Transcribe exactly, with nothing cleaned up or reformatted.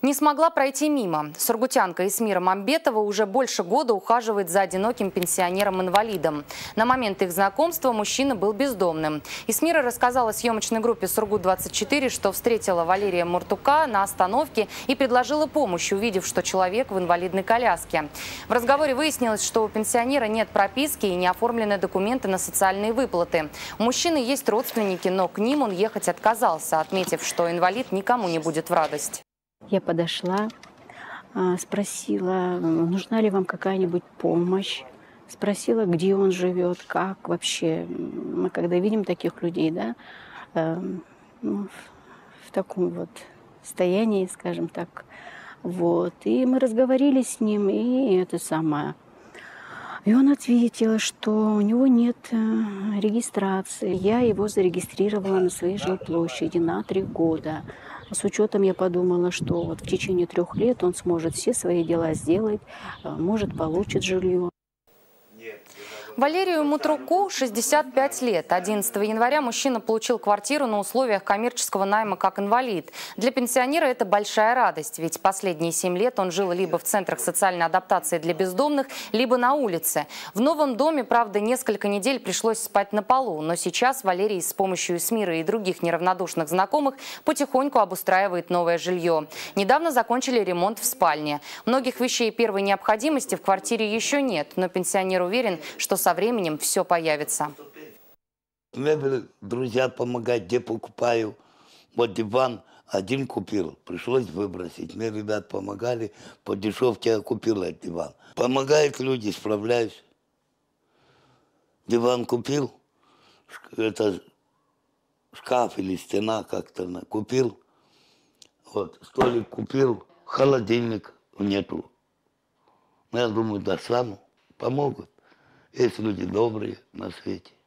Не смогла пройти мимо. Сургутянка Исмира Мамбетова уже больше года ухаживает за одиноким пенсионером-инвалидом. На момент их знакомства мужчина был бездомным. Исмира рассказала съемочной группе «Сургут двадцать четыре», что встретила Валерия Муртука на остановке и предложила помощь, увидев, что человек в инвалидной коляске. В разговоре выяснилось, что у пенсионера нет прописки и не оформлены документы на социальные выплаты. У мужчины есть родственники, но к ним он ехать отказался, отметив, что инвалид никому не будет в радость. Я подошла, спросила, нужна ли вам какая-нибудь помощь, спросила, где он живет, как вообще. Мы когда видим таких людей, да, ну, в таком вот состоянии, скажем так, вот. И мы разговаривали с ним, и это самое. И он ответил, что у него нет регистрации. Я его зарегистрировала на своей жилплощади на три года. С учетом я подумала, что вот в течение трех лет он сможет все свои дела сделать, может, получит жилье. Валерию Мутруку шестьдесят пять лет. одиннадцатого января мужчина получил квартиру на условиях коммерческого найма как инвалид. Для пенсионера это большая радость, ведь последние семь лет он жил либо в центрах социальной адаптации для бездомных, либо на улице. В новом доме, правда, несколько недель пришлось спать на полу, но сейчас Валерий с помощью Исмиры и других неравнодушных знакомых потихоньку обустраивает новое жилье. Недавно закончили ремонт в спальне. Многих вещей первой необходимости в квартире еще нет, но пенсионер уверен, что со временем все появится. Мебель, друзья помогают, где покупаю. Вот диван один купил, пришлось выбросить. Мне ребят помогали, по дешевке я купил этот диван. Помогают люди, справляюсь. Диван купил, это шкаф или стена как-то купил. Вот, столик купил, холодильник нету. Я думаю, да, сам помогут. Есть люди добрые на свете.